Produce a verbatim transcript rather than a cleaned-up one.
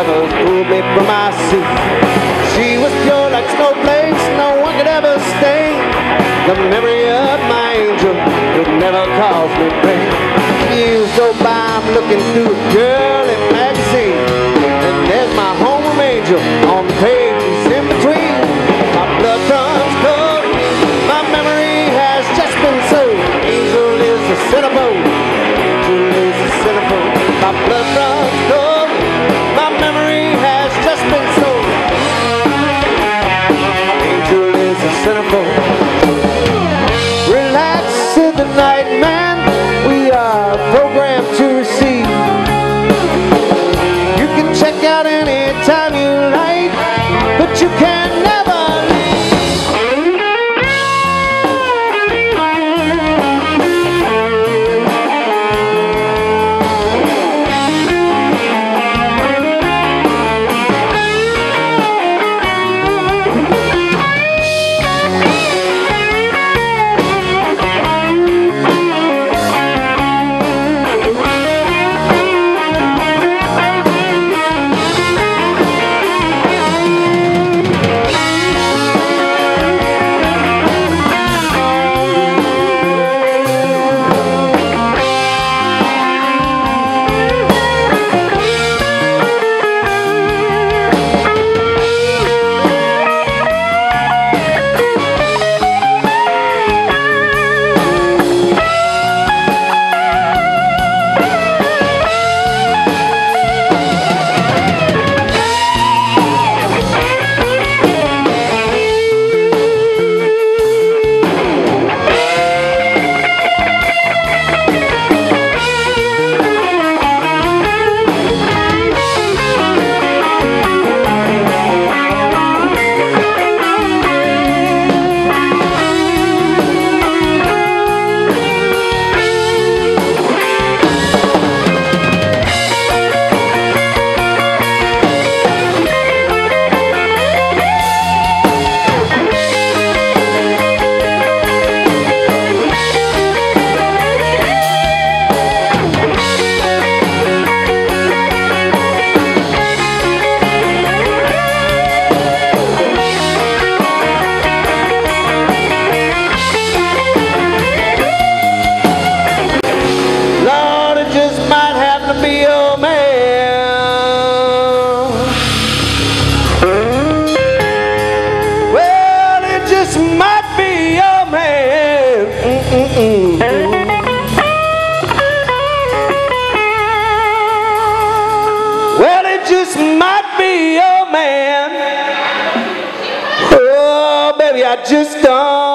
feathers pulled me from my seat. She was pure like snowflakes, no one could ever stain. The memory of my angel could never cause me pain. Years go by, I'm looking through a girly magazine, and there's my homeroom angel on the pages in between. My blood runs cold, my memory has just been sold. Angel is a centerfold, angel is a centerfold. My blood runs cold, my memory has just been sold. Angel is a centerfold. Relax in the night, man, we are programmed to receive. You can check out anytime you like, but you can never I just don't